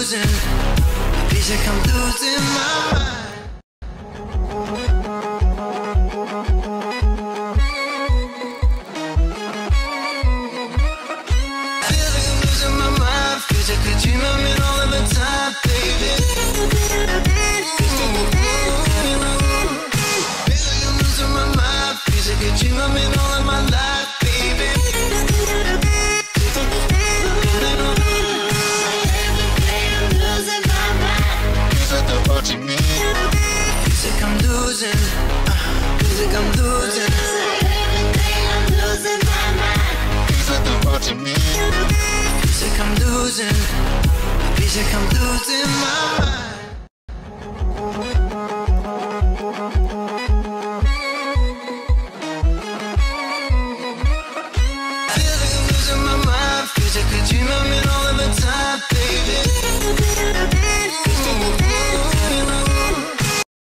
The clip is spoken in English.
losing. Feels like I'm losing my mind. Feels like a dream I'm in all of the time, baby. Feel like I'm losing my mind. Feels like a dream I'm in all of my life, baby. I'm losing my mind. Feels like they're watching me. Feels like I'm losing. Feels like I'm losing. I'm losing my mind. Feels like they're watching me. Feels like I'm losing. Feels like I'm losing my mind.